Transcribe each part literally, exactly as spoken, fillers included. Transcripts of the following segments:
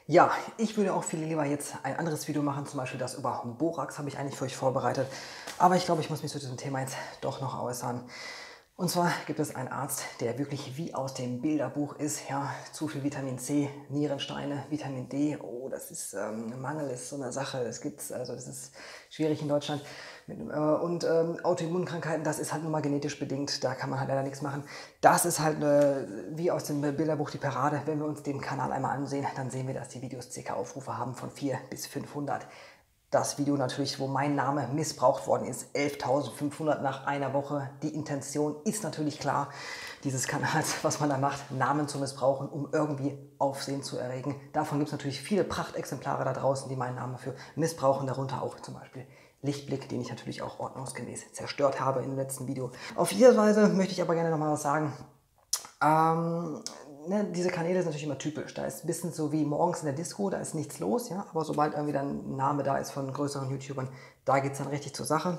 Ja, ich würde auch viel lieber jetzt ein anderes Video machen, zum Beispiel das über Borax habe ich eigentlich für euch vorbereitet. Aber ich glaube, ich muss mich zu diesem Thema jetzt doch noch äußern. Und zwar gibt es einen Arzt, der wirklich wie aus dem Bilderbuch ist. Ja, zu viel Vitamin C, Nierensteine, Vitamin D. Oh, das ist ähm, Mangel, ist so eine Sache. Das gibt's, also das ist schwierig in Deutschland. Mit, äh, und ähm, Autoimmunkrankheiten, das ist halt nur mal genetisch bedingt. Da kann man halt leider nichts machen. Das ist halt äh, wie aus dem Bilderbuch die Parade. Wenn wir uns den Kanal einmal ansehen, dann sehen wir, dass die Videos ca. Aufrufe haben von vierhundert bis fünfhundert. Das Video natürlich, wo mein Name missbraucht worden ist, elftausendfünfhundert nach einer Woche. Die Intention ist natürlich klar, dieses Kanals, was man da macht, Namen zu missbrauchen, um irgendwie Aufsehen zu erregen. Davon gibt es natürlich viele Prachtexemplare da draußen, die meinen Namen dafür missbrauchen, darunter auch zum Beispiel Lichtblick, den ich natürlich auch ordnungsgemäß zerstört habe im letzten Video. Auf jede Weise möchte ich aber gerne nochmal was sagen. Ähm, ne, diese Kanäle sind natürlich immer typisch. Da ist ein bisschen so wie morgens in der Disco, da ist nichts los, ja. Aber sobald irgendwie dann ein Name da ist von größeren YouTubern, da geht es dann richtig zur Sache.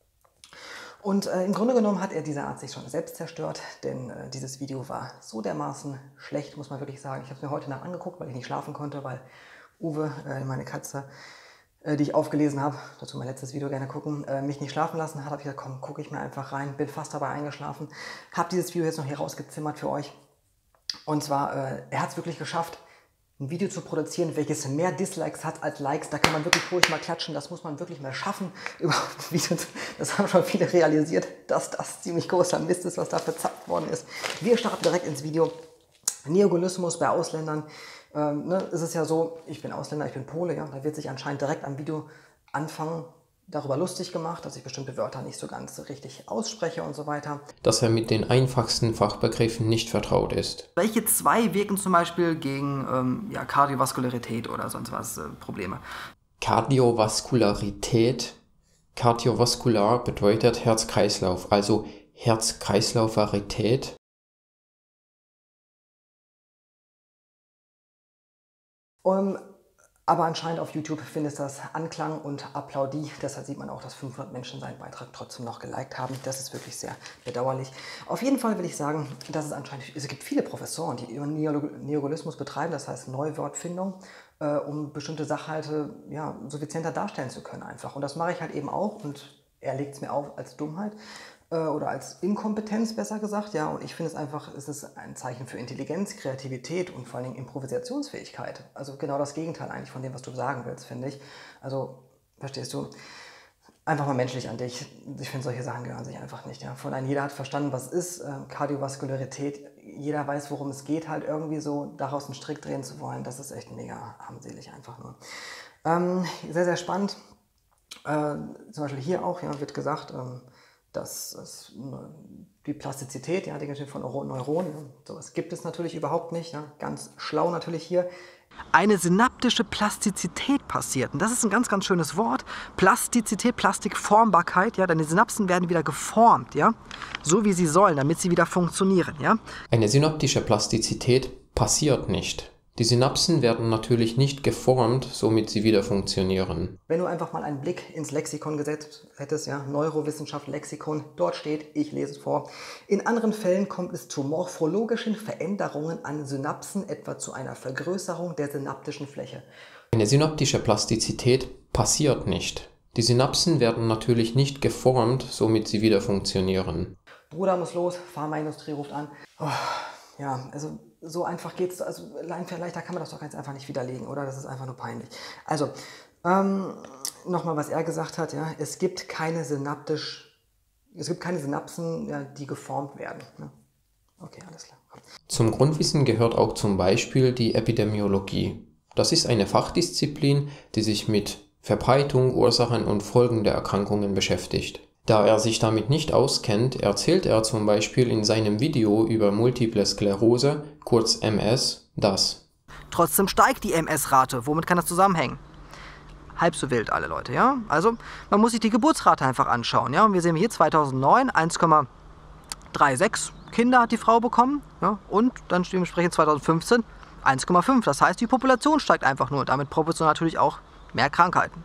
Und äh, im Grunde genommen hat er dieser Arzt sich schon selbst zerstört, denn äh, dieses Video war so dermaßen schlecht, muss man wirklich sagen. Ich habe es mir heute Nacht angeguckt, weil ich nicht schlafen konnte, weil Uwe, äh, meine Katze, äh, die ich aufgelesen habe, dazu mein letztes Video gerne gucken, äh, mich nicht schlafen lassen hat. Habe ich gesagt, komm, gucke ich mir einfach rein, bin fast dabei eingeschlafen. Habe dieses Video jetzt noch hier rausgezimmert für euch. Und zwar, äh, er hat es wirklich geschafft, ein Video zu produzieren, welches mehr Dislikes hat als Likes. Da kann man wirklich ruhig mal klatschen. Das muss man wirklich mal schaffen. Überhaupt ein Video zu, das haben schon viele realisiert, dass das ziemlich großer Mist ist, was da verzapft worden ist. Wir starten direkt ins Video. Neogolismus bei Ausländern. Ähm, ne, es ist ja so, ich bin Ausländer, ich bin Pole. Ja, da wird sich anscheinend direkt am Video anfangen darüber lustig gemacht, dass ich bestimmte Wörter nicht so ganz richtig ausspreche und so weiter. Dass er mit den einfachsten Fachbegriffen nicht vertraut ist. Welche zwei wirken zum Beispiel gegen ähm, ja, Kardiovaskularität oder sonst was äh, Probleme? Kardiovaskularität. Kardiovaskular bedeutet Herz-Kreislauf, also Herz-Kreislauf-Varität. Um, Aber anscheinend auf YouTube findet das Anklang und Applaudie. Deshalb sieht man auch, dass fünfhundert Menschen seinen Beitrag trotzdem noch geliked haben. Das ist wirklich sehr bedauerlich. Auf jeden Fall will ich sagen, dass es anscheinend, es gibt viele Professoren, die Neogolismus betreiben, das heißt Neuwortfindung, äh, um bestimmte Sachhalte ja, suffizienter darstellen zu können einfach. Und das mache ich halt eben auch und er legt es mir auf als Dummheit. Oder als Inkompetenz, besser gesagt, ja, und ich finde es einfach, es ist ein Zeichen für Intelligenz, Kreativität und vor allen Dingen Improvisationsfähigkeit. Also genau das Gegenteil eigentlich von dem, was du sagen willst, finde ich. Also, verstehst du, einfach mal menschlich an dich. Ich finde, solche Sachen gehören sich einfach nicht, ja. Von einem, jeder hat verstanden, was ist äh, Kardiovaskularität, jeder weiß, worum es geht, halt irgendwie so daraus einen Strick drehen zu wollen, das ist echt mega armselig einfach nur. Ähm, sehr, sehr spannend. Äh, zum Beispiel hier auch, ja, wird gesagt, ähm, dass, dass die Plastizität, ja, die Geschichte von Neuronen, sowas gibt es natürlich überhaupt nicht. Ja, ganz schlau natürlich hier. Eine synaptische Plastizität passiert. Und das ist ein ganz, ganz schönes Wort. Plastizität, Plastikformbarkeit, ja, deine Synapsen werden wieder geformt, ja, so wie sie sollen, damit sie wieder funktionieren, ja. Eine synaptische Plastizität passiert nicht. Die Synapsen werden natürlich nicht geformt, somit sie wieder funktionieren. Wenn du einfach mal einen Blick ins Lexikon gesetzt hättest, ja, Neurowissenschaft, Lexikon, dort steht, ich lese es vor, in anderen Fällen kommt es zu morphologischen Veränderungen an Synapsen, etwa zu einer Vergrößerung der synaptischen Fläche. Eine synaptische Plastizität passiert nicht. Die Synapsen werden natürlich nicht geformt, somit sie wieder funktionieren. Bruder muss los, Pharmaindustrie ruft an. Oh, ja, also so einfach geht es, also leichter kann man das doch ganz einfach nicht widerlegen, oder? Das ist einfach nur peinlich. Also, ähm, nochmal, was er gesagt hat, ja, es gibt keine synaptisch, es gibt keine Synapsen, ja, die geformt werden. Ne? Okay, alles klar. Komm. Zum Grundwissen gehört auch zum Beispiel die Epidemiologie. Das ist eine Fachdisziplin, die sich mit Verbreitung, Ursachen und Folgen der Erkrankungen beschäftigt. Da er sich damit nicht auskennt, erzählt er zum Beispiel in seinem Video über Multiple Sklerose, kurz M S, das. Trotzdem steigt die M S-Rate. Womit kann das zusammenhängen? Halb so wild, alle Leute, ja? Also, man muss sich die Geburtsrate einfach anschauen, ja? Und wir sehen hier zweitausendneun, eins Komma sechsunddreißig Kinder hat die Frau bekommen, ja? Und dann dementsprechend zweitausendfünfzehn eins Komma fünf. Das heißt, die Population steigt einfach nur. Damit proportional natürlich auch mehr Krankheiten.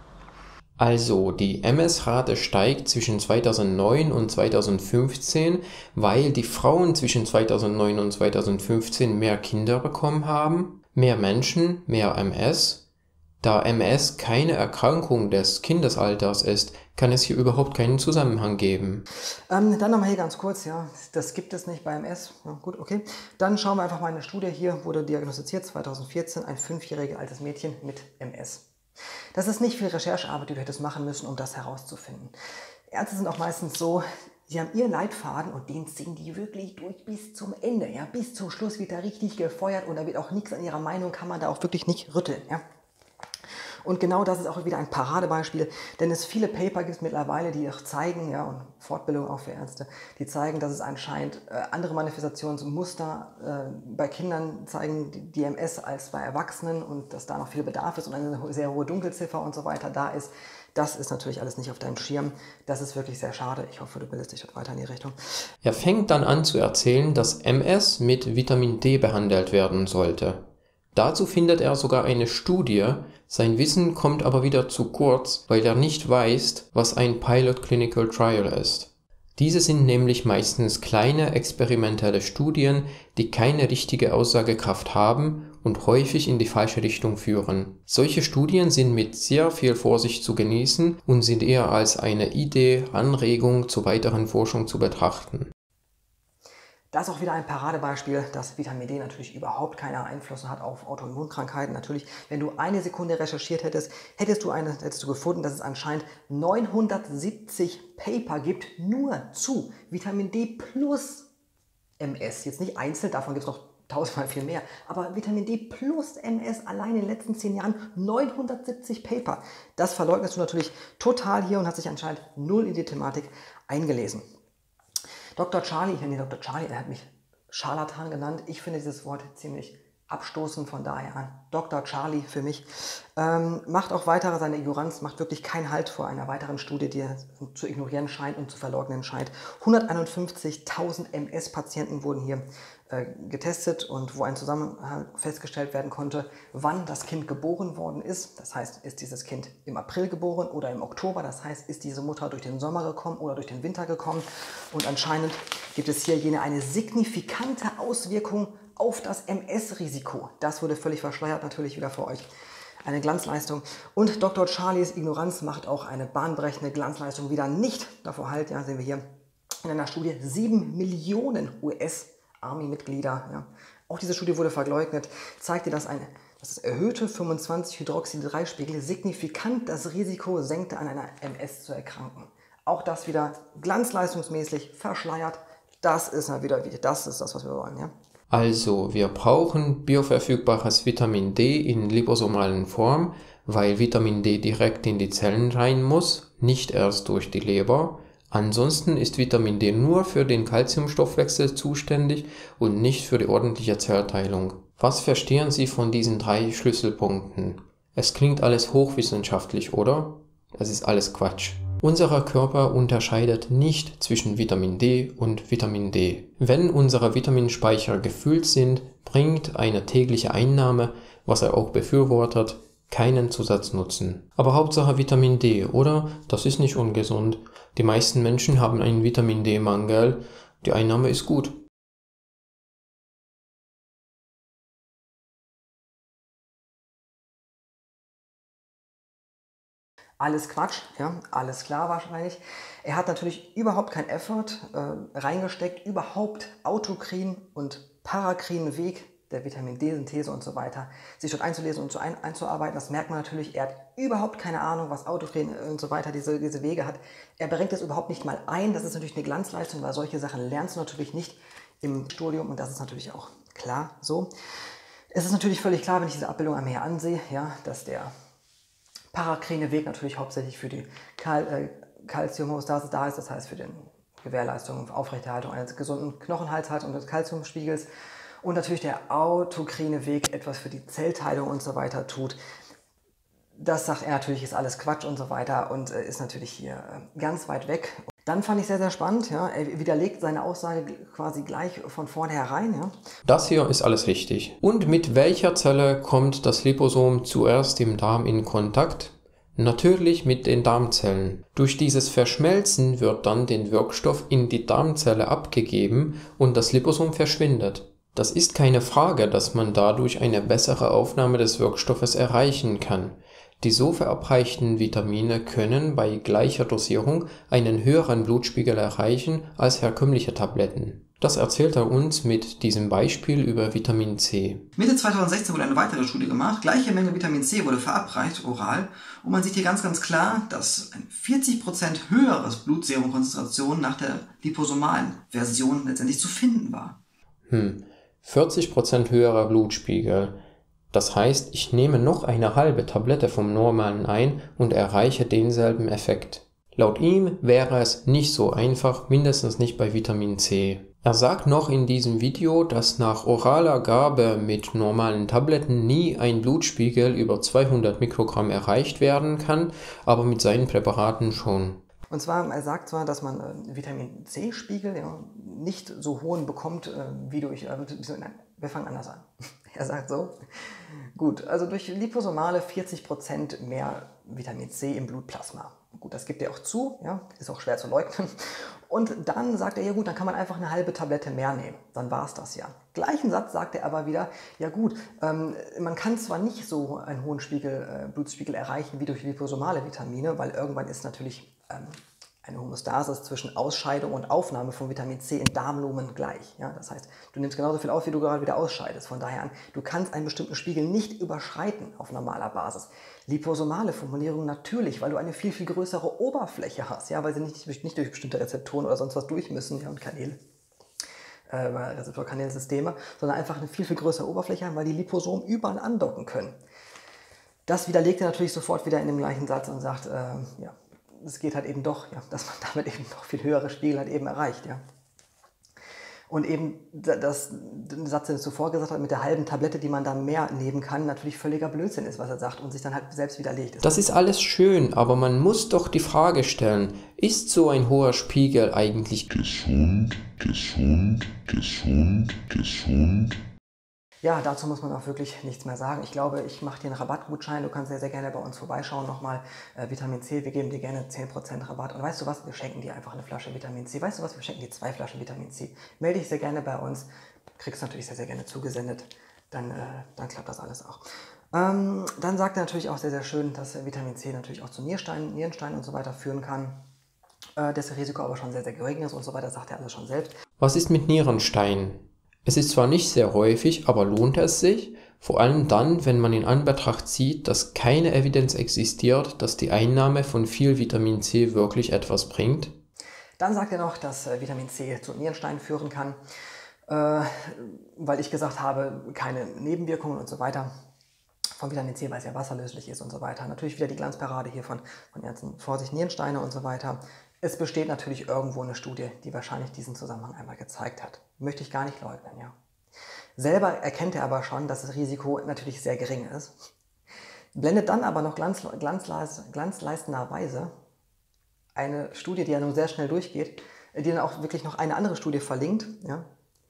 Also, die M S-Rate steigt zwischen zweitausendneun und zweitausendfünfzehn, weil die Frauen zwischen zweitausendneun und zweitausendfünfzehn mehr Kinder bekommen haben. Mehr Menschen, mehr M S. Da M S keine Erkrankung des Kindesalters ist, kann es hier überhaupt keinen Zusammenhang geben. Ähm, dann nochmal hier ganz kurz, ja, das gibt es nicht bei M S. Ja, gut, okay. Dann schauen wir einfach mal eine Studie. Hier wurde diagnostiziert zweitausendvierzehn ein fünfjähriges altes Mädchen mit M S. Das ist nicht viel Recherchearbeit, die du hättest machen müssen, um das herauszufinden. Ärzte sind auch meistens so, sie haben ihren Leitfaden und den ziehen die wirklich durch bis zum Ende. Ja, bis zum Schluss wird da richtig gefeuert und da wird auch nichts an ihrer Meinung, kann man da auch wirklich nicht rütteln. Ja. Und genau das ist auch wieder ein Paradebeispiel, denn es viele Paper gibt mittlerweile, die auch zeigen, ja, und Fortbildung auch für Ärzte, die zeigen, dass es anscheinend äh, andere Manifestationsmuster äh, bei Kindern zeigen, die, die M S als bei Erwachsenen und dass da noch viel Bedarf ist und eine sehr hohe Dunkelziffer und so weiter da ist. Das ist natürlich alles nicht auf deinem Schirm. Das ist wirklich sehr schade. Ich hoffe, du bildest dich dort weiter in die Richtung. Er fängt dann an zu erzählen, dass M S mit Vitamin D behandelt werden sollte. Dazu findet er sogar eine Studie, sein Wissen kommt aber wieder zu kurz, weil er nicht weiß, was ein Pilot Clinical Trial ist. Diese sind nämlich meistens kleine experimentelle Studien, die keine richtige Aussagekraft haben und häufig in die falsche Richtung führen. Solche Studien sind mit sehr viel Vorsicht zu genießen und sind eher als eine Idee, Anregung zur weiteren Forschung zu betrachten. Das ist auch wieder ein Paradebeispiel, dass Vitamin D natürlich überhaupt keine Einfluss hat auf Autoimmunkrankheiten. Natürlich, wenn du eine Sekunde recherchiert hättest, hättest du, eine, hättest du gefunden, dass es anscheinend neunhundertsiebzig Paper gibt, nur zu Vitamin D plus M S. Jetzt nicht einzeln, davon gibt es noch tausendmal viel mehr. Aber Vitamin D plus M S allein in den letzten zehn Jahren neunhundertsiebzig Paper. Das verleugnest du natürlich total hier und hast dich anscheinend null in die Thematik eingelesen. Doktor Charlie, ich nenne ihn Doktor Charlie, er hat mich Scharlatan genannt. Ich finde dieses Wort ziemlich abstoßend, von daher an Doktor Charlie für mich. Ähm, macht auch weiter, seine Ignoranz macht wirklich keinen Halt vor einer weiteren Studie, die er zu ignorieren scheint und zu verleugnen scheint. hunderteinundfünfzigtausend M S-Patienten wurden hier äh, getestet und wo ein Zusammenhang festgestellt werden konnte, wann das Kind geboren worden ist. Das heißt, ist dieses Kind im April geboren oder im Oktober? Das heißt, ist diese Mutter durch den Sommer gekommen oder durch den Winter gekommen? Und anscheinend gibt es hier jene eine signifikante Auswirkung auf das M S-Risiko. Das wurde völlig verschleiert, natürlich wieder für euch. Eine Glanzleistung. Und Doktor Charlies Ignoranz macht auch eine bahnbrechende Glanzleistung wieder nicht davor Halt. Ja, sehen wir hier in einer Studie sieben Millionen U S-Army-Mitglieder. Ja. Auch diese Studie wurde verleugnet. Zeigte, dass ein dass das erhöhte fünfundzwanzig Hydroxid drei Spiegel signifikant das Risiko senkte, an einer M S zu erkranken. Auch das wieder glanzleistungsmäßig verschleiert. Das ist mal wieder, das ist das, was wir wollen. Ja. Also, wir brauchen bioverfügbares Vitamin D in liposomalen Form, weil Vitamin D direkt in die Zellen rein muss, nicht erst durch die Leber. Ansonsten ist Vitamin D nur für den Calciumstoffwechsel zuständig und nicht für die ordentliche Zellteilung. Was verstehen Sie von diesen drei Schlüsselpunkten? Es klingt alles hochwissenschaftlich, oder? Es ist alles Quatsch. Unser Körper unterscheidet nicht zwischen Vitamin D und Vitamin D. Wenn unsere Vitaminspeicher gefüllt sind, bringt eine tägliche Einnahme, was er auch befürwortet, keinen Zusatznutzen. Aber Hauptsache Vitamin D, oder? Das ist nicht ungesund. Die meisten Menschen haben einen Vitamin D-Mangel. Die Einnahme ist gut. Alles Quatsch, ja, alles klar wahrscheinlich. Er hat natürlich überhaupt keinen Effort äh, reingesteckt, überhaupt Autokrin und Parakrin Weg der Vitamin D-Synthese und so weiter, sich dort einzulesen und so ein, einzuarbeiten. Das merkt man natürlich. Er hat überhaupt keine Ahnung, was Autokrin und so weiter diese, diese Wege hat. Er bringt es überhaupt nicht mal ein. Das ist natürlich eine Glanzleistung, weil solche Sachen lernst du natürlich nicht im Studium und das ist natürlich auch klar so. Es ist natürlich völlig klar, wenn ich diese Abbildung einmal hier ansehe, ja, dass der Parakrine Weg natürlich hauptsächlich für die Calciumhomeostase da ist, das heißt für die Gewährleistung und Aufrechterhaltung eines gesunden Knochenhalts und des Calciumspiegels. Und natürlich der autokrine Weg etwas für die Zellteilung und so weiter tut. Das sagt er natürlich, ist alles Quatsch und so weiter und äh, ist natürlich hier äh, ganz weit weg. Dann fand ich sehr, sehr spannend, ja, er widerlegt seine Aussage quasi gleich von vornherein. Ja. Das hier ist alles richtig. Und mit welcher Zelle kommt das Liposom zuerst im Darm in Kontakt? Natürlich mit den Darmzellen. Durch dieses Verschmelzen wird dann den Wirkstoff in die Darmzelle abgegeben und das Liposom verschwindet. Das ist keine Frage, dass man dadurch eine bessere Aufnahme des Wirkstoffes erreichen kann. Die so verabreichten Vitamine können bei gleicher Dosierung einen höheren Blutspiegel erreichen als herkömmliche Tabletten. Das erzählt er uns mit diesem Beispiel über Vitamin C. Mitte zweitausendsechzehn wurde eine weitere Studie gemacht. Gleiche Menge Vitamin C wurde verabreicht, oral. Und man sieht hier ganz, ganz klar, dass eine vierzig Prozent höheres Blutserumkonzentration nach der liposomalen Version letztendlich zu finden war. Hm, vierzig Prozent höherer Blutspiegel. Das heißt, ich nehme noch eine halbe Tablette vom normalen ein und erreiche denselben Effekt. Laut ihm wäre es nicht so einfach, mindestens nicht bei Vitamin C. Er sagt noch in diesem Video, dass nach oraler Gabe mit normalen Tabletten nie ein Blutspiegel über zweihundert Mikrogramm erreicht werden kann, aber mit seinen Präparaten schon. Und zwar, er sagt zwar, dass man äh, Vitamin C-Spiegel ja, nicht so hohen bekommt, äh, wie durch... Äh, nein, wir fangen anders an. Er sagt so, gut, also durch liposomale vierzig Prozent mehr Vitamin C im Blutplasma. Gut, das gibt er auch zu, ja, ist auch schwer zu leugnen. Und dann sagt er, ja gut, dann kann man einfach eine halbe Tablette mehr nehmen. Dann war es das ja. Gleichen Satz sagt er aber wieder, ja gut, ähm, man kann zwar nicht so einen hohen Spiegel, äh, Blutspiegel erreichen wie durch liposomale Vitamine, weil irgendwann ist natürlich ähm, eine Homöostasis zwischen Ausscheidung und Aufnahme von Vitamin C in Darmlumen gleich. Ja, das heißt, du nimmst genauso viel auf, wie du gerade wieder ausscheidest. Von daher an, du kannst einen bestimmten Spiegel nicht überschreiten auf normaler Basis. Liposomale Formulierung natürlich, weil du eine viel, viel größere Oberfläche hast, ja, weil sie nicht, nicht durch bestimmte Rezeptoren oder sonst was durch müssen, ja, und Kanäle, äh, Rezeptorkanälsysteme, sondern einfach eine viel, viel größere Oberfläche haben, weil die Liposomen überall andocken können. Das widerlegt er natürlich sofort wieder in dem gleichen Satz und sagt, äh, ja, es geht halt eben doch, ja, dass man damit eben noch viel höhere Spiegel halt eben erreicht, ja. Und eben das, der Satz, den er zuvor gesagt hat, mit der halben Tablette, die man da mehr nehmen kann, natürlich völliger Blödsinn ist, was er sagt und sich dann halt selbst widerlegt. Das ist alles schön, aber man muss doch die Frage stellen, ist so ein hoher Spiegel eigentlich gesund, gesund, gesund, gesund? Ja, dazu muss man auch wirklich nichts mehr sagen. Ich glaube, ich mache dir einen Rabattgutschein. Du kannst sehr, sehr gerne bei uns vorbeischauen. Nochmal äh, Vitamin C. Wir geben dir gerne zehn Prozent Rabatt. Und weißt du was? Wir schenken dir einfach eine Flasche Vitamin C. Weißt du was? Wir schenken dir zwei Flaschen Vitamin C. Melde dich sehr gerne bei uns. Kriegst natürlich sehr, sehr gerne zugesendet. Dann, äh, dann klappt das alles auch. Ähm, dann sagt er natürlich auch sehr, sehr schön, dass Vitamin C natürlich auch zu Niersteinen, Nierensteinen und so weiter führen kann. Äh, das Risiko aber schon sehr, sehr gering ist und so weiter, sagt er alles schon selbst. Was ist mit Nierensteinen? Es ist zwar nicht sehr häufig, aber lohnt es sich, vor allem dann, wenn man in Anbetracht zieht, dass keine Evidenz existiert, dass die Einnahme von viel Vitamin C wirklich etwas bringt. Dann sagt er noch, dass äh, Vitamin C zu Nierensteinen führen kann, äh, weil ich gesagt habe, keine Nebenwirkungen und so weiter. Von Vitamin C, weil es ja wasserlöslich ist und so weiter. Natürlich wieder die Glanzparade hier von, von Ärzten, Vorsicht, Nierensteine und so weiter. Es besteht natürlich irgendwo eine Studie, die wahrscheinlich diesen Zusammenhang einmal gezeigt hat. Möchte ich gar nicht leugnen, ja. Selber erkennt er aber schon, dass das Risiko natürlich sehr gering ist. Blendet dann aber noch glanz, glanzleis, glanzleistenderweise eine Studie, die ja nun sehr schnell durchgeht, die dann auch wirklich noch eine andere Studie verlinkt, ja,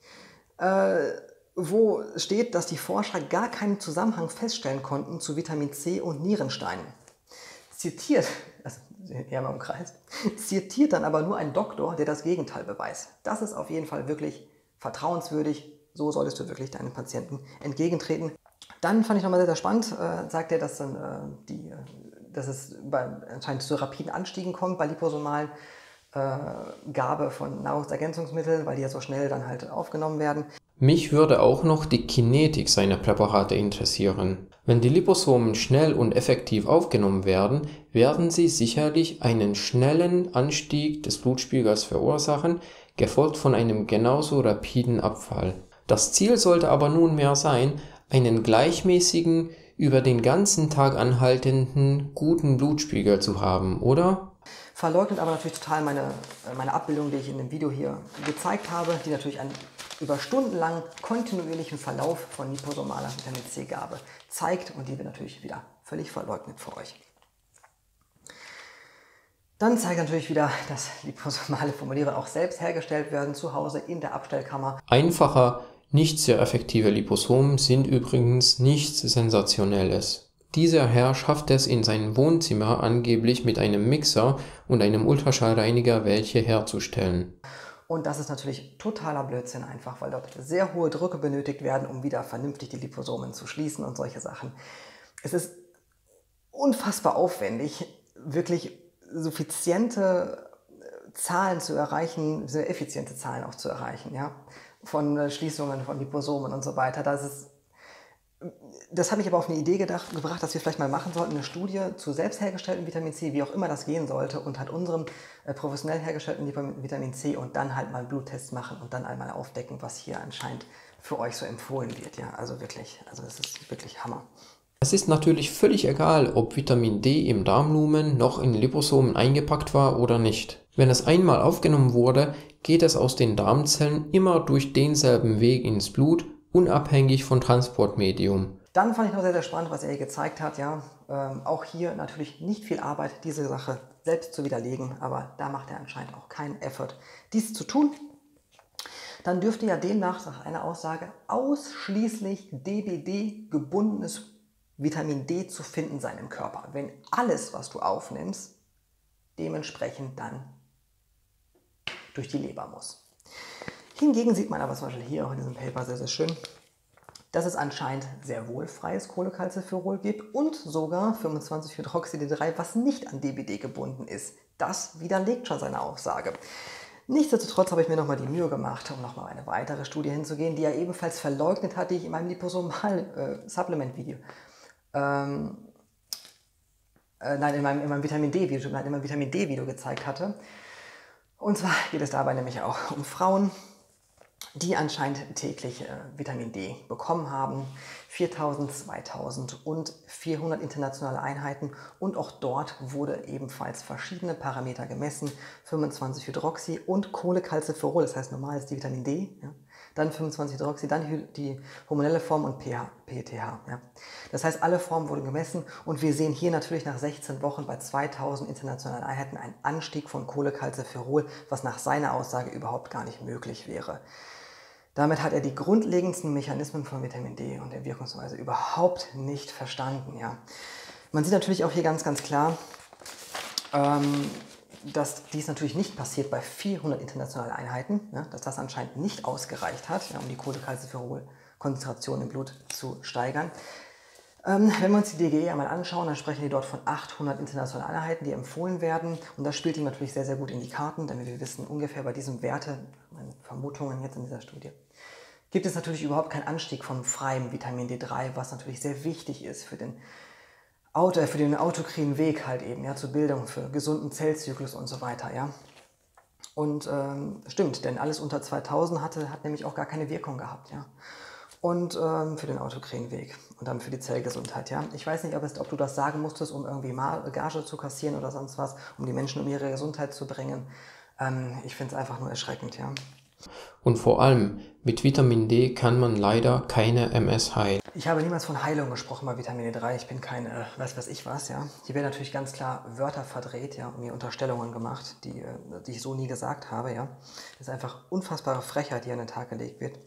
äh, wo steht, dass die Forscher gar keinen Zusammenhang feststellen konnten zu Vitamin C und Nierensteinen. Zitiert, also eher mal im Kreis, zitiert dann aber nur ein Doktor, der das Gegenteil beweist. Das ist auf jeden Fall wirklich vertrauenswürdig. So solltest du wirklich deinen Patienten entgegentreten. Dann fand ich nochmal sehr, sehr spannend, äh, sagt er, dass, dann, äh, die, dass es bei, anscheinend zu rapiden Anstiegen kommt bei liposomalen äh, Gabe von Nahrungsergänzungsmitteln, weil die ja so schnell dann halt aufgenommen werden. Mich würde auch noch die Kinetik seiner Präparate interessieren. Wenn die Liposomen schnell und effektiv aufgenommen werden, werden sie sicherlich einen schnellen Anstieg des Blutspiegels verursachen, gefolgt von einem genauso rapiden Abfall. Das Ziel sollte aber nunmehr sein, einen gleichmäßigen, über den ganzen Tag anhaltenden, guten Blutspiegel zu haben, oder? Verleugnet aber natürlich total meine, meine Abbildung, die ich in dem Video hier gezeigt habe, die natürlich einen über stundenlang kontinuierlichen Verlauf von liposomaler Vitamin C-Gabe zeigt und die wird natürlich wieder völlig verleugnet für euch. Dann zeigt natürlich wieder, dass liposomale Formulierungen auch selbst hergestellt werden, zu Hause in der Abstellkammer. Einfacher, nicht sehr effektive Liposomen sind übrigens nichts Sensationelles. Dieser Herr schafft es in seinem Wohnzimmer angeblich mit einem Mixer und einem Ultraschallreiniger welche herzustellen. Und das ist natürlich totaler Blödsinn einfach, weil dort sehr hohe Drücke benötigt werden, um wieder vernünftig die Liposomen zu schließen und solche Sachen. Es ist unfassbar aufwendig, wirklich suffiziente Zahlen zu erreichen, sehr effiziente Zahlen auch zu erreichen, ja, von Schließungen, von Liposomen und so weiter. Das ist Das hat mich aber auf eine Idee gedacht, gebracht, dass wir vielleicht mal machen sollten, eine Studie zu selbst hergestelltem Vitamin C, wie auch immer das gehen sollte, und halt unserem äh, professionell hergestellten Vitamin C und dann halt mal einen Bluttest machen und dann einmal aufdecken, was hier anscheinend für euch so empfohlen wird. Ja, also wirklich, also das ist wirklich Hammer. Es ist natürlich völlig egal, ob Vitamin D im Darmlumen noch in Liposomen eingepackt war oder nicht. Wenn es einmal aufgenommen wurde, geht es aus den Darmzellen immer durch denselben Weg ins Blut, unabhängig von Transportmedium. Dann fand ich noch sehr, sehr spannend, was er hier gezeigt hat. Ja, ähm, auch hier natürlich nicht viel Arbeit, diese Sache selbst zu widerlegen, aber da macht er anscheinend auch keinen Effort, dies zu tun. Dann dürfte ja demnach nach einer Aussage ausschließlich D B D-gebundenes Vitamin D zu finden sein im Körper, wenn alles, was du aufnimmst, dementsprechend dann durch die Leber muss. Hingegen sieht man aber zum Beispiel hier auch in diesem Paper sehr, sehr schön, dass es anscheinend sehr wohl freies Cholecalciferol gibt und sogar fünfundzwanzig Hydroxy D drei, was nicht an D B D gebunden ist. Das widerlegt schon seine Aussage. Nichtsdestotrotz habe ich mir nochmal die Mühe gemacht, um nochmal eine weitere Studie hinzugehen, die er ebenfalls verleugnet hat, die ich in meinem Liposomal-Supplement-Video, ähm, äh, nein, in meinem, in meinem Vitamin D-Video, nein, in meinem Vitamin D-Video gezeigt hatte. Und zwar geht es dabei nämlich auch um Frauen, die anscheinend täglich äh, Vitamin D bekommen haben. viertausend, zweitausend und vierhundert internationale Einheiten. Und auch dort wurde ebenfalls verschiedene Parameter gemessen. fünfundzwanzig Hydroxy und Cholecalciferol, das heißt normal ist die Vitamin D. Ja. Dann fünfundzwanzig Hydroxy, dann die hormonelle Form und P T H. Ja. Das heißt, alle Formen wurden gemessen und wir sehen hier natürlich nach sechzehn Wochen bei zweitausend internationalen Einheiten einen Anstieg von Cholecalciferol, was nach seiner Aussage überhaupt gar nicht möglich wäre. Damit hat er die grundlegendsten Mechanismen von Vitamin D und der Wirkungsweise überhaupt nicht verstanden. Ja. Man sieht natürlich auch hier ganz, ganz klar, ähm, dass dies natürlich nicht passiert bei vierhundert internationalen Einheiten, ja, dass das anscheinend nicht ausgereicht hat, ja, um die Cholecalciferol-Konzentration im Blut zu steigern. Ähm, wenn wir uns die D G E einmal anschauen, dann sprechen wir dort von achthundert internationalen Einheiten, die empfohlen werden. Und das spielt ihm natürlich sehr, sehr gut in die Karten, denn wir wissen ungefähr bei diesem Werte, meine Vermutungen jetzt in dieser Studie, gibt es natürlich überhaupt keinen Anstieg von freiem Vitamin D drei, was natürlich sehr wichtig ist für den, Auto, für den autokrinen Weg halt eben, ja, zur Bildung, für gesunden Zellzyklus und so weiter. Ja. Und ähm, stimmt, denn alles unter zweitausend hatte, hat nämlich auch gar keine Wirkung gehabt. Ja. Und ähm, für den autokrinen Weg und dann für die Zellgesundheit. Ja. Ich weiß nicht, ob, es, ob du das sagen musstest, um irgendwie Gage zu kassieren oder sonst was, um die Menschen um ihre Gesundheit zu bringen. Ähm, ich finde es einfach nur erschreckend. Ja. Und vor allem, mit Vitamin D kann man leider keine M S heilen. Ich habe niemals von Heilung gesprochen bei Vitamin D drei. Ich bin kein, äh, weiß was ich was, ja. Hier werden natürlich ganz klar Wörter verdreht, ja, und mir Unterstellungen gemacht, die, äh, die ich so nie gesagt habe, ja. Das ist einfach unfassbare Frechheit, die an den Tag gelegt wird.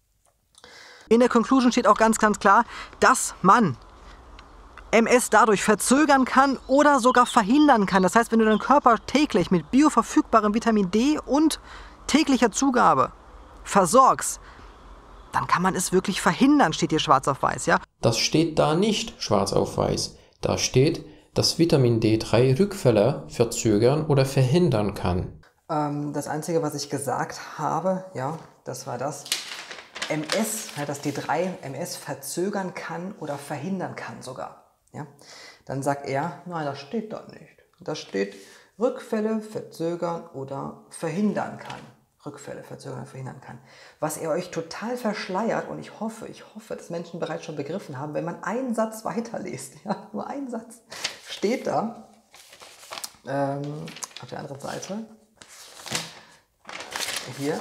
In der Conclusion steht auch ganz, ganz klar, dass man M S dadurch verzögern kann oder sogar verhindern kann. Das heißt, wenn du deinen Körper täglich mit bioverfügbarem Vitamin D und täglicher Zugabe versorgst, dann kann man es wirklich verhindern, steht hier schwarz auf weiß. Ja? Das steht da nicht schwarz auf weiß. Da steht, dass Vitamin D drei Rückfälle verzögern oder verhindern kann. Ähm, das Einzige, was ich gesagt habe, ja, das war das. M S, ja, dass D drei M S verzögern kann oder verhindern kann sogar. Ja? Dann sagt er, nein, das steht da nicht. Da steht, Rückfälle verzögern oder verhindern kann. Rückfälle verzögern oder verhindern kann. Was er euch total verschleiert, und ich hoffe, ich hoffe, dass Menschen bereits schon begriffen haben, wenn man einen Satz weiterliest, ja, nur einen Satz, steht da, ähm, auf der anderen Seite, hier,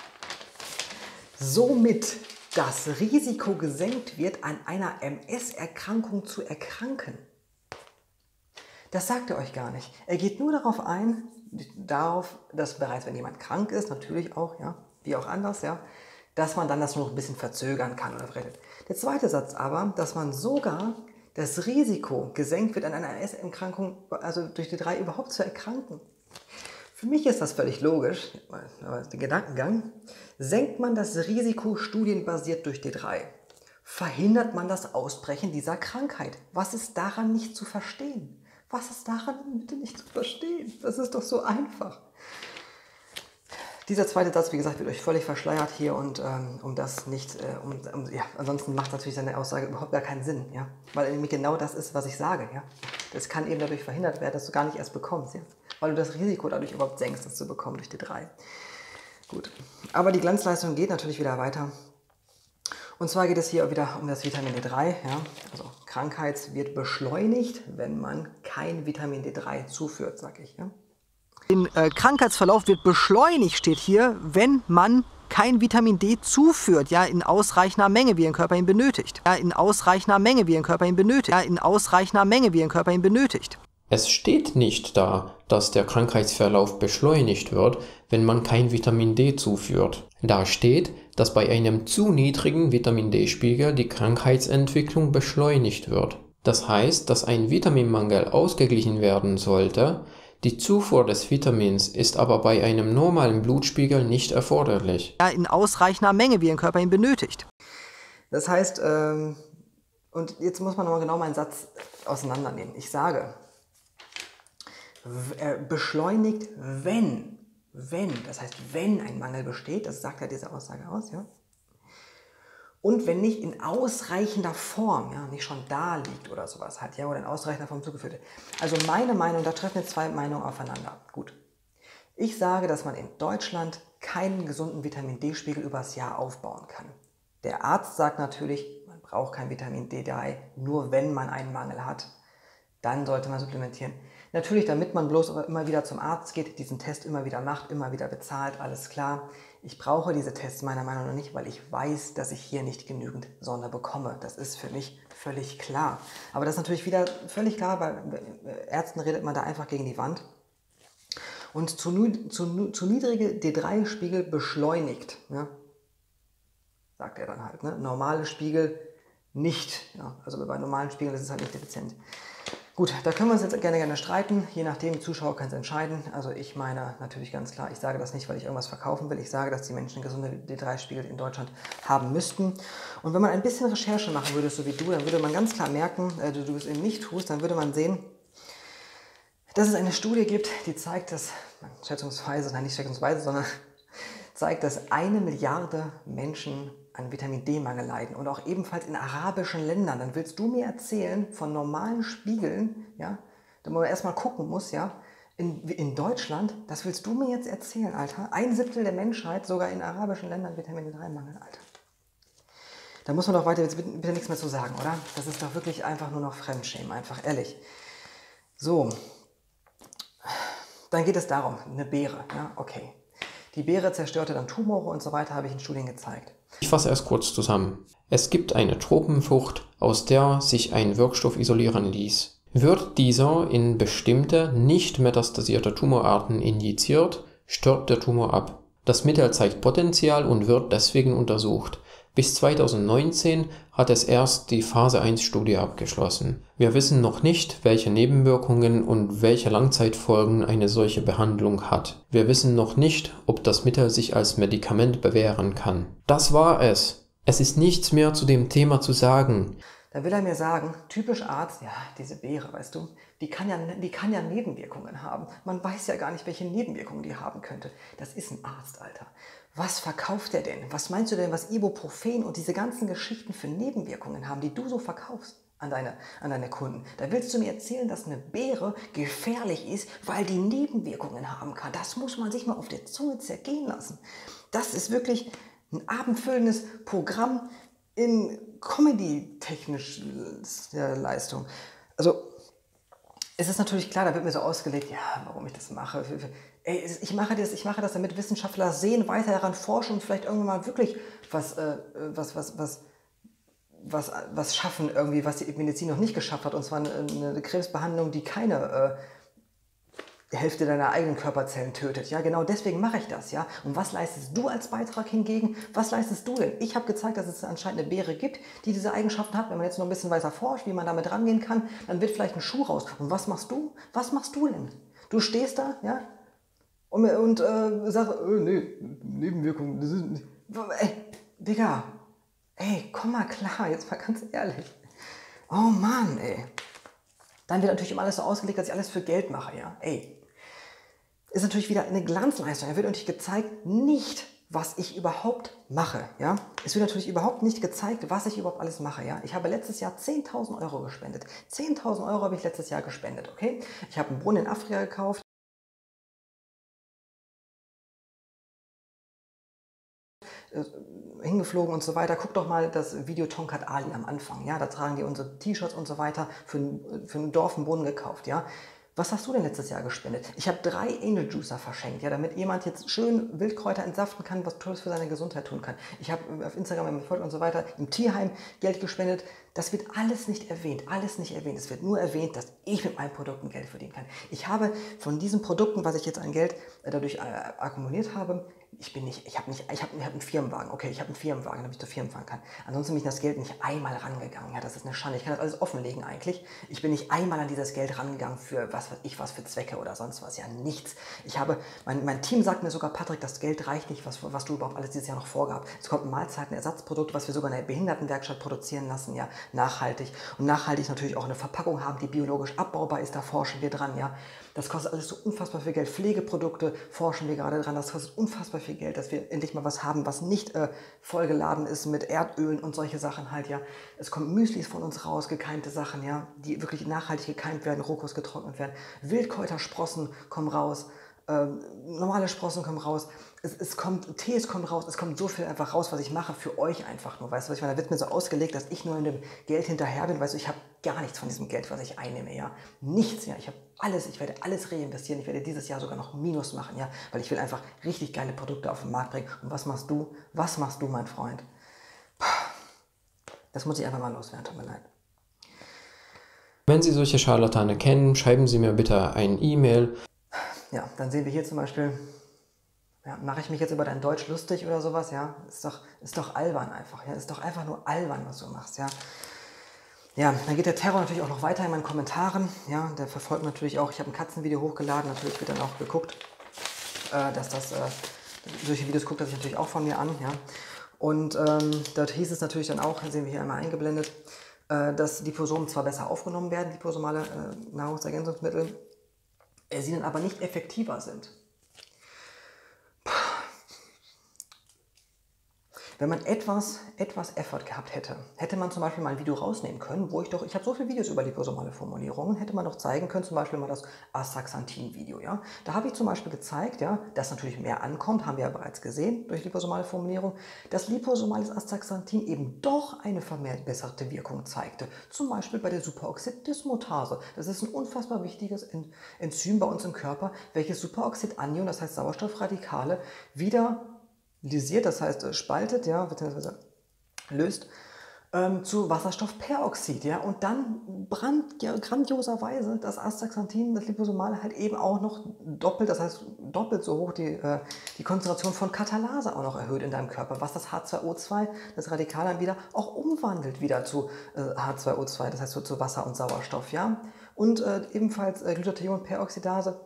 somit das Risiko gesenkt wird, an einer M S-Erkrankung zu erkranken. Das sagt er euch gar nicht. Er geht nur darauf ein, darauf, dass bereits, wenn jemand krank ist, natürlich auch, ja, wie auch anders, ja, dass man dann das nur noch ein bisschen verzögern kann oder rettet. Der zweite Satz aber, dass man sogar das Risiko gesenkt wird, an einer M S-Erkrankung, also durch die drei überhaupt zu erkranken, Für mich ist das völlig logisch, aber der Gedankengang. Senkt man das Risiko studienbasiert durch D drei, verhindert man das Ausbrechen dieser Krankheit. Was ist daran nicht zu verstehen? Was ist daran bitte nicht zu verstehen? Das ist doch so einfach. Dieser zweite Satz, wie gesagt, wird euch völlig verschleiert hier und ähm, um das nicht, äh, um, um, ja, ansonsten macht natürlich seine Aussage überhaupt gar keinen Sinn, ja, weil nämlich genau das ist, was ich sage, ja. Das kann eben dadurch verhindert werden, dass du gar nicht erst bekommst, ja, weil du das Risiko dadurch überhaupt senkst, das zu bekommen durch D drei. Gut, aber die Glanzleistung geht natürlich wieder weiter. Und zwar geht es hier wieder um das Vitamin D drei, ja, also Krankheit wird beschleunigt, wenn man kein Vitamin D drei zuführt, sag ich, ja. Den äh, Krankheitsverlauf wird beschleunigt, steht hier, wenn man kein Vitamin D zuführt, ja, in ausreichender Menge, wie Ihr Körper ihn benötigt. Ja, in ausreichender Menge, wie Ihr Körper ihn benötigt. Ja, in ausreichender Menge, wie Ihr Körper ihn benötigt. Es steht nicht da, dass der Krankheitsverlauf beschleunigt wird, wenn man kein Vitamin D zuführt. Da steht, dass bei einem zu niedrigen Vitamin D-Spiegel die Krankheitsentwicklung beschleunigt wird. Das heißt, dass ein Vitaminmangel ausgeglichen werden sollte. Die Zufuhr des Vitamins ist aber bei einem normalen Blutspiegel nicht erforderlich. Ja, in ausreichender Menge, wie Ihr Körper ihn benötigt. Das heißt, ähm, und jetzt muss man nochmal genau meinen Satz auseinandernehmen. Ich sage, beschleunigt, wenn, wenn, das heißt, wenn ein Mangel besteht, das sagt ja diese Aussage aus, ja. Und wenn nicht in ausreichender Form, ja, nicht schon da liegt oder sowas halt, ja, oder in ausreichender Form zugeführt wird. Also meine Meinung, da treffen jetzt zwei Meinungen aufeinander. Gut. Ich sage, dass man in Deutschland keinen gesunden Vitamin D-Spiegel übers Jahr aufbauen kann. Der Arzt sagt natürlich, man braucht kein Vitamin D drei, nur wenn man einen Mangel hat. Dann sollte man supplementieren. Natürlich, damit man bloß immer wieder zum Arzt geht, diesen Test immer wieder macht, immer wieder bezahlt, alles klar. Ich brauche diese Tests meiner Meinung nach nicht, weil ich weiß, dass ich hier nicht genügend Sonne bekomme. Das ist für mich völlig klar. Aber das ist natürlich wieder völlig klar, bei Ärzten redet man da einfach gegen die Wand. Und zu, zu, zu niedrige D drei Spiegel beschleunigt, ja, sagt er dann halt. Ne? Normale Spiegel nicht. Ja, also bei normalen Spiegeln ist es halt nicht effizient. Gut, da können wir uns jetzt gerne, gerne streiten. Je nachdem, die Zuschauer können es entscheiden. Also ich meine natürlich ganz klar, ich sage das nicht, weil ich irgendwas verkaufen will. Ich sage, dass die Menschen gesunde D drei Spiegel in Deutschland haben müssten. Und wenn man ein bisschen Recherche machen würde, so wie du, dann würde man ganz klar merken, äh, du, du es eben nicht tust, dann würde man sehen, dass es eine Studie gibt, die zeigt, dass, schätzungsweise, nein, nicht schätzungsweise, sondern zeigt, dass eine Milliarde Menschen an Vitamin D-Mangel leiden und auch ebenfalls in arabischen Ländern. Dann willst du mir erzählen von normalen Spiegeln, ja, da man erstmal gucken muss, ja, in, in Deutschland, das willst du mir jetzt erzählen, Alter? Ein Siebtel der Menschheit, sogar in arabischen Ländern, Vitamin D drei-Mangel, Alter. Da muss man doch weiter jetzt bitte, bitte nichts mehr zu sagen, oder? Das ist doch wirklich einfach nur noch Fremdschämen, einfach ehrlich. So, dann geht es darum, eine Beere, ja, okay. Die Beere zerstörte dann Tumore und so weiter, habe ich in Studien gezeigt. Ich fasse erst kurz zusammen. Es gibt eine Tropenfrucht, aus der sich ein Wirkstoff isolieren ließ. Wird dieser in bestimmte, nicht metastasierte Tumorarten injiziert, stirbt der Tumor ab. Das Mittel zeigt Potenzial und wird deswegen untersucht. Bis zweitausendneunzehn hat es erst die Phase eins Studie abgeschlossen. Wir wissen noch nicht, welche Nebenwirkungen und welche Langzeitfolgen eine solche Behandlung hat. Wir wissen noch nicht, ob das Mittel sich als Medikament bewähren kann. Das war es. Es ist nichts mehr zu dem Thema zu sagen. Da will er mir sagen, typisch Arzt, ja, diese Beere, weißt du, die kann, ja, die kann ja Nebenwirkungen haben. Man weiß ja gar nicht, welche Nebenwirkungen die haben könnte. Das ist ein Arzt, Alter. Was verkauft der denn? Was meinst du denn, was Ibuprofen und diese ganzen Geschichten für Nebenwirkungen haben, die du so verkaufst an deine, an deine Kunden? Da willst du mir erzählen, dass eine Beere gefährlich ist, weil die Nebenwirkungen haben kann. Das muss man sich mal auf der Zunge zergehen lassen. Das ist wirklich ein abendfüllendes Programm in Comedy-technischer Leistung. Also, es ist natürlich klar, da wird mir so ausgelegt, ja, warum ich das mache. Ey, ich mache das, ich mache das, damit Wissenschaftler sehen, weiter daran forschen und vielleicht irgendwann mal wirklich was, äh, was, was, was, was, was schaffen, irgendwie, was die Medizin noch nicht geschafft hat. Und zwar eine, eine Krebsbehandlung, die keine äh, Hälfte deiner eigenen Körperzellen tötet. Ja, genau deswegen mache ich das. Ja? Und was leistest du als Beitrag hingegen? Was leistest du denn? Ich habe gezeigt, dass es anscheinend eine Beere gibt, die diese Eigenschaften hat. Wenn man jetzt noch ein bisschen weiter forscht, wie man damit rangehen kann, dann wird vielleicht ein Schuh raus. Und was machst du? Was machst du denn? Du stehst da, ja? Und, und äh, sage, äh, nee, Nebenwirkungen, das ist, ey, Digga, ey, komm mal klar, jetzt mal ganz ehrlich. Oh Mann, ey. Dann wird natürlich immer alles so ausgelegt, dass ich alles für Geld mache, ja. Ey, ist natürlich wieder eine Glanzleistung. Da wird natürlich gezeigt, nicht, was ich überhaupt mache, ja. Es wird natürlich überhaupt nicht gezeigt, was ich überhaupt alles mache, ja. Ich habe letztes Jahr zehntausend Euro gespendet. zehntausend Euro habe ich letztes Jahr gespendet, okay. Ich habe einen Brunnen in Afrika gekauft. Hingeflogen und so weiter. Guck doch mal das Video Tonkat Ali am Anfang, ja, da tragen die unsere T-Shirts und so weiter, für ein, für ein Dorf einen Brunnen gekauft, ja. Was hast du denn letztes Jahr gespendet? Ich habe drei Angel Juicer verschenkt, ja, damit jemand jetzt schön Wildkräuter entsaften kann, was Tolles für seine Gesundheit tun kann. Ich habe auf Instagram im Erfolg und so weiter im Tierheim Geld gespendet. Das wird alles nicht erwähnt, alles nicht erwähnt. Es wird nur erwähnt, dass ich mit meinen Produkten Geld verdienen kann. Ich habe von diesen Produkten, was ich jetzt an Geld dadurch äh, akkumuliert habe, ich bin nicht, ich habe nicht, ich habe ich hab einen Firmenwagen, okay, ich habe einen Firmenwagen, damit ich zur Firma fahren kann. Ansonsten bin ich das Geld nicht einmal rangegangen, ja, das ist eine Schande. Ich kann das alles offenlegen eigentlich. Ich bin nicht einmal an dieses Geld rangegangen für was weiß ich was für Zwecke oder sonst was, ja, nichts. Ich habe, mein, mein Team sagt mir sogar, Patrick, das Geld reicht nicht, was, was du überhaupt alles dieses Jahr noch vorgab. Es kommt ein Mahlzeitenersatzprodukt, was wir sogar in der Behindertenwerkstatt produzieren lassen, ja, nachhaltig. Und nachhaltig natürlich auch eine Verpackung haben, die biologisch abbaubar ist, da forschen wir dran, ja. Das kostet alles so unfassbar viel Geld. Pflegeprodukte forschen wir gerade dran. Das kostet unfassbar viel Geld, dass wir endlich mal was haben, was nicht äh, vollgeladen ist mit Erdölen und solche Sachen halt, ja. Es kommt Müslis von uns raus, gekeimte Sachen, ja, die wirklich nachhaltig gekeimt werden, Rohkost getrocknet werden. Wildkräutersprossen kommen raus. Ähm, normale Sprossen kommen raus, es, es kommt, Tees kommen raus, es kommt so viel einfach raus, was ich mache für euch einfach nur, weißt du, was ich meine, da wird mir so ausgelegt, dass ich nur in dem Geld hinterher bin, weißt du, ich habe gar nichts von diesem Geld, was ich einnehme, ja, nichts, ja, ich habe alles, ich werde alles reinvestieren, ich werde dieses Jahr sogar noch Minus machen, ja, weil ich will einfach richtig geile Produkte auf den Markt bringen. Und was machst du, was machst du, mein Freund? Das muss ich einfach mal loswerden, tut mir leid. Wenn Sie solche Scharlatane kennen, schreiben Sie mir bitte ein E-Mail. Ja, dann sehen wir hier zum Beispiel, ja, mache ich mich jetzt über dein Deutsch lustig oder sowas, ja, ist doch, ist doch albern einfach, ja, ist doch einfach nur albern, was du machst, ja. Ja, dann geht der Terror natürlich auch noch weiter in meinen Kommentaren, ja, der verfolgt natürlich auch, ich habe ein Katzenvideo hochgeladen, natürlich wird dann auch geguckt, äh, dass das, äh, solche Videos guckt er sich natürlich auch von mir an, ja. Und ähm, dort hieß es natürlich dann auch, sehen wir hier einmal eingeblendet, äh, dass Liposomen zwar besser aufgenommen werden, liposomale äh, Nahrungsergänzungsmittel, sie dann aber nicht effektiver sind. Wenn man etwas, etwas Effort gehabt hätte, hätte man zum Beispiel mal ein Video rausnehmen können, wo ich doch, ich habe so viele Videos über liposomale Formulierungen, hätte man doch zeigen können, zum Beispiel mal das Astaxanthin-Video, ja. Da habe ich zum Beispiel gezeigt, ja, dass natürlich mehr ankommt, haben wir ja bereits gesehen durch liposomale Formulierung, dass liposomales Astaxanthin eben doch eine verbesserte Wirkung zeigte. Zum Beispiel bei der Superoxid-Dismutase. Das ist ein unfassbar wichtiges Enzym bei uns im Körper, welches Superoxid-Anion, das heißt Sauerstoffradikale, wieder lysiert, das heißt spaltet, ja, beziehungsweise löst, ähm, zu Wasserstoffperoxid, ja, und dann brand, ja, grandioserweise das Astaxanthin, das Liposomale, halt eben auch noch doppelt, das heißt doppelt so hoch die, äh, die Konzentration von Katalase auch noch erhöht in deinem Körper, was das H zwei O zwei, das Radikal dann wieder auch umwandelt wieder zu äh, H zwei O zwei, das heißt so zu Wasser und Sauerstoff, ja, und äh, ebenfalls äh, Glutathion-Peroxidase,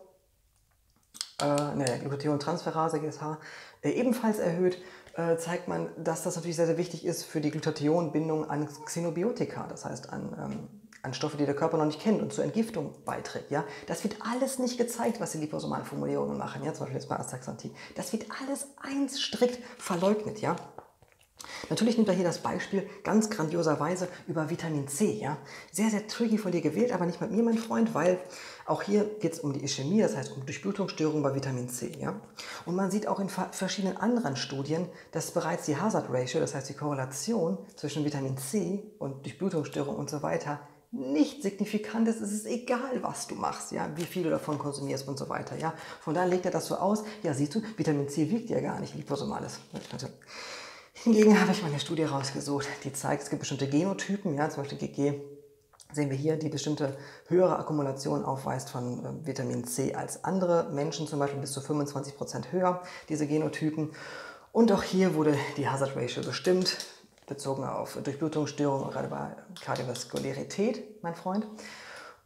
äh, ne, Glutathion-Transferase, G S H, äh, ebenfalls erhöht, äh, zeigt man, dass das natürlich sehr, sehr wichtig ist für die Glutathion-Bindung an Xenobiotika, das heißt an, ähm, an Stoffe, die der Körper noch nicht kennt und zur Entgiftung beiträgt. Ja? Das wird alles nicht gezeigt, was die liposomalen Formulierungen machen, ja? Zum Beispiel jetzt bei Astaxanthin. Das wird alles eins strikt verleugnet. Ja? Natürlich nimmt er hier das Beispiel ganz grandioserweise über Vitamin C. Ja? Sehr, sehr tricky von dir gewählt, aber nicht mit mir, mein Freund, weil auch hier geht es um die Ischämie, das heißt um Durchblutungsstörungen bei Vitamin C. Ja? Und man sieht auch in verschiedenen anderen Studien, dass bereits die Hazard Ratio, das heißt die Korrelation zwischen Vitamin C und Durchblutungsstörungen und so weiter, nicht signifikant ist. Es ist egal, was du machst, ja, wie viel du davon konsumierst und so weiter. Ja? Von daher legt er das so aus, ja, siehst du, Vitamin C wirkt ja gar nicht, liposomales. Hingegen habe ich mal eine Studie rausgesucht, die zeigt, es gibt bestimmte Genotypen, ja, zum Beispiel G G, sehen wir hier, die bestimmte höhere Akkumulation aufweist von äh, Vitamin C als andere Menschen, zum Beispiel bis zu fünfundzwanzig Prozent höher, diese Genotypen. Und auch hier wurde die Hazard Ratio bestimmt, bezogen auf Durchblutungsstörungen, gerade bei Kardiovaskulärität, mein Freund.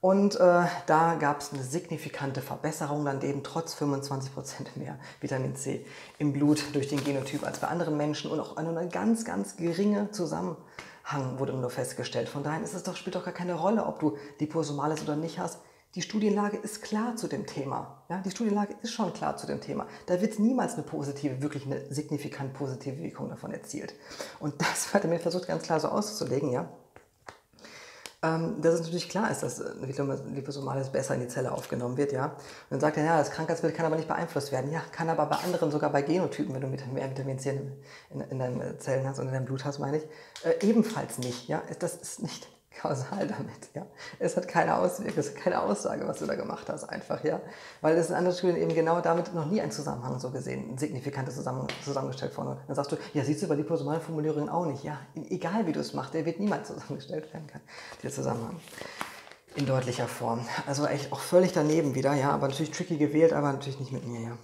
Und äh, da gab es eine signifikante Verbesserung, dann eben trotz fünfundzwanzig Prozent mehr Vitamin C im Blut durch den Genotyp als bei anderen Menschen und auch nur ein ganz, ganz geringer Zusammenhang wurde nur festgestellt. Von daher ist es doch, spielt doch gar keine Rolle, ob du Liposomales oder nicht hast. Die Studienlage ist klar zu dem Thema. Ja, die Studienlage ist schon klar zu dem Thema. Da wird niemals eine positive, wirklich eine signifikant positive Wirkung davon erzielt. Und das hat er mir versucht ganz klar so auszulegen, ja. Dass es natürlich klar ist, dass Liposomales besser in die Zelle aufgenommen wird, ja. Und dann sagt er, ja, das Krankheitsbild kann aber nicht beeinflusst werden. Ja, kann aber bei anderen, sogar bei Genotypen, wenn du mehr Vitamin C in, in, in deinen Zellen hast und in deinem Blut hast, meine ich, äh, ebenfalls nicht, ja. Das ist nicht kausal damit, ja. Es hat keine Auswirkung, es hat keine Aussage, was du da gemacht hast, einfach, ja. Weil es in anderen Studien eben genau damit noch nie ein Zusammenhang so gesehen, ein signifikantes Zusammen zusammengestellt worden. Dann sagst du, ja, siehst du bei liposomalen Formulierungen auch nicht, ja. Egal wie du es machst, der wird niemals zusammengestellt werden können, der Zusammenhang. In deutlicher Form. Also echt auch völlig daneben wieder, ja, aber natürlich tricky gewählt, aber natürlich nicht mit mir, ja.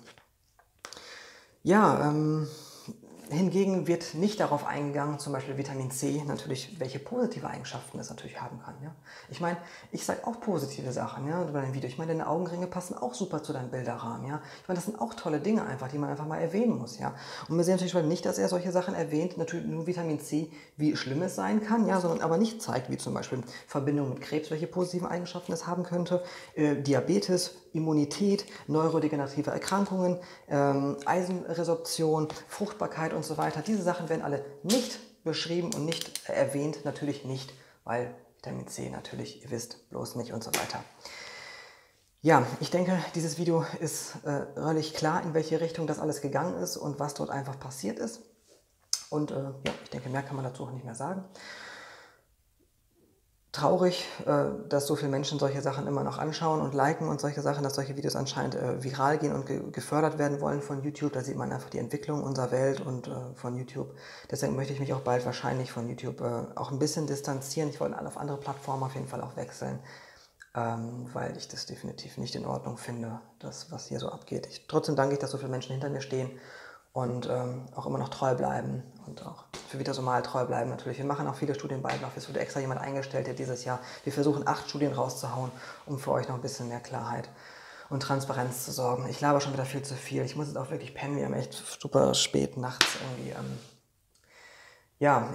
Ja, ähm... Hingegen wird nicht darauf eingegangen, zum Beispiel Vitamin C, natürlich, welche positive Eigenschaften es natürlich haben kann. Ja? Ich meine, ich sage auch positive Sachen, ja, bei deinem Video. Ich meine, deine Augenringe passen auch super zu deinem Bilderrahmen. Ja? Ich meine, das sind auch tolle Dinge einfach, die man einfach mal erwähnen muss. Ja? Und wir sehen natürlich nicht, dass er solche Sachen erwähnt, natürlich nur Vitamin C, wie schlimm es sein kann, ja, sondern aber nicht zeigt, wie zum Beispiel Verbindung mit Krebs, welche positiven Eigenschaften es haben könnte, äh, Diabetes, Immunität, neurodegenerative Erkrankungen, ähm, Eisenresorption, Fruchtbarkeit und so weiter. Diese Sachen werden alle nicht beschrieben und nicht erwähnt, natürlich nicht, weil Vitamin C natürlich, ihr wisst, bloß nicht und so weiter. Ja, ich denke, dieses Video ist äh, relativ klar, in welche Richtung das alles gegangen ist und was dort einfach passiert ist. Und äh, ja, ich denke, mehr kann man dazu auch nicht mehr sagen. Traurig, dass so viele Menschen solche Sachen immer noch anschauen und liken und solche Sachen, dass solche Videos anscheinend viral gehen und ge gefördert werden wollen von YouTube. Da sieht man einfach die Entwicklung unserer Welt und äh, von YouTube. Deswegen möchte ich mich auch bald wahrscheinlich von YouTube äh, auch ein bisschen distanzieren. Ich wollte auf andere Plattformen auf jeden Fall auch wechseln, ähm, weil ich das definitiv nicht in Ordnung finde, das, was hier so abgeht. Ich, trotzdem danke ich, dass so viele Menschen hinter mir stehen und ähm, auch immer noch treu bleiben und auch für Vitasomal treu bleiben natürlich. Wir machen auch viele Studien bei Bluff. Es wurde extra jemand eingestellt, der dieses Jahr, wir versuchen acht Studien rauszuhauen, um für euch noch ein bisschen mehr Klarheit und Transparenz zu sorgen. Ich laber schon wieder viel zu viel. Ich muss jetzt auch wirklich pennen, wir haben echt super spät nachts irgendwie. Ähm, ja.